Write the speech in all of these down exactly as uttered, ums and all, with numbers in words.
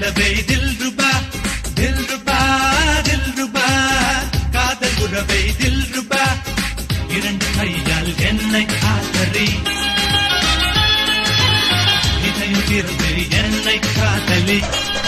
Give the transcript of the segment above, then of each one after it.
உறவே தில்ருபா தில்ருபா தில்ருபா காதல் உறவே தில்ருபா இரண்டு கையால் என்னை காதலி இதயம் திறந்து என்னை காதலி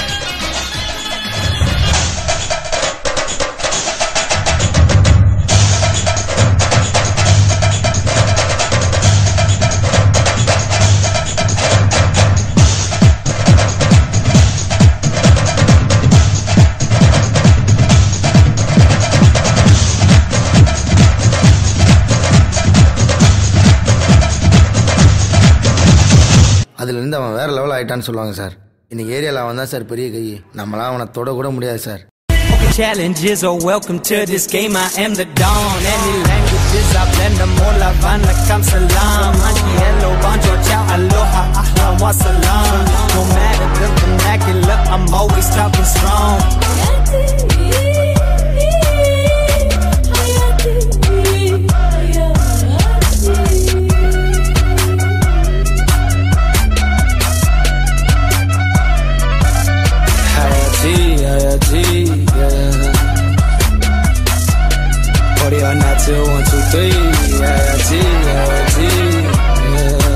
அதுலேருந்து அவன் வேறு லெவல் ஆகிட்டான்னு சொல்லுவாங்க சார். இன்னைக்கு ஏரியாவில் அவன் தான் சார் பெரிய கை. நம்மளாம் அவனை தொட கூட முடியாது sir. Challenges are welcome to this game. I am the dawn. Any languages I blend them all. Havana come salam. Anki hello, bonjour, ciao, aloha, ahlan wa salam. No matter the vernacular, I'm always talking strong. Forty or not two, one, two, three. Yeah, G, yeah, G, yeah.